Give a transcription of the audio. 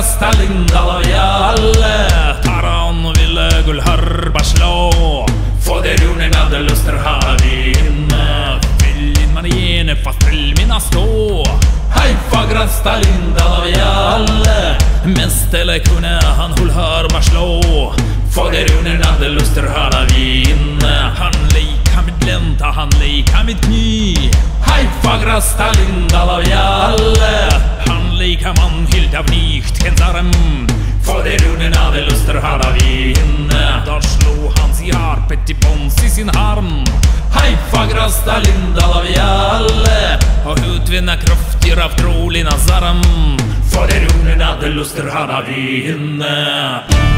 Stalindal av Jalle. Taran ville Gullhar Baslå. Få det runer nade luster har vi inne. Vill man gene fast vill mina stå. Hei fagra Stalindal av Jalle. Mest eller kunne han Gullhar Baslå. Få det runer nade luster har vi inne. Han lika mitt lenta, han lika mitt kny. Hei fagra Stalindal av Jalle. Han lika man hild av nicht kensarem. Få det runer nade luster har vi inne. Da slo han si harpet i båns i sin arm. Hei fagra Stalindal av Jalle. Og utvinna krafter av trolina zarm. Få det runer nade luster har vi inne.